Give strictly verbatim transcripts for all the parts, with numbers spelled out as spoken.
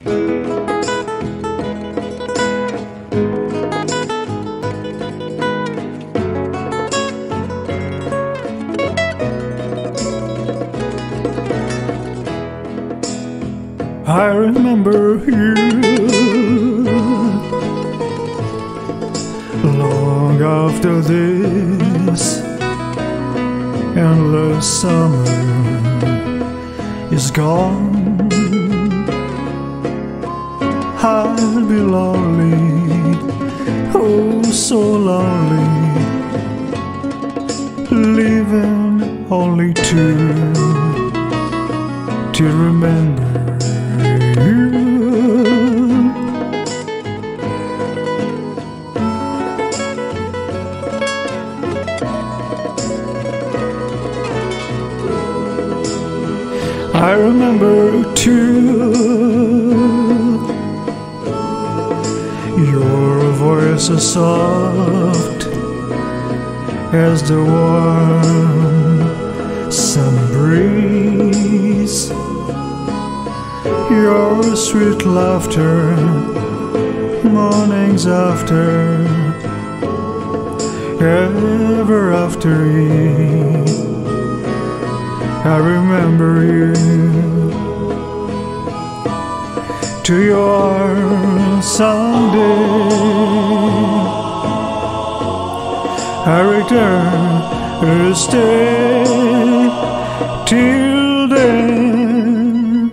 I remember you long after this endless summer is gone. I'll be lonely, oh so lonely, leaving only to to remember you. I remember too your voice as soft as the warm summer breeze, your sweet laughter mornings after, ever after you. I remember you to your someday. I return to stay till then.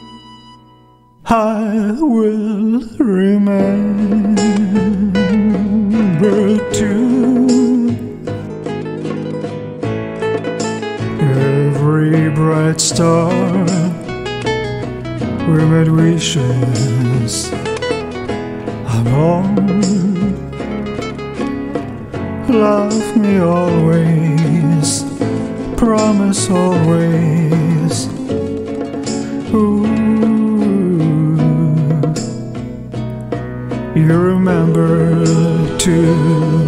I will remember too every bright star we made wishes among. Love me always, promise always. Ooh, you remember too.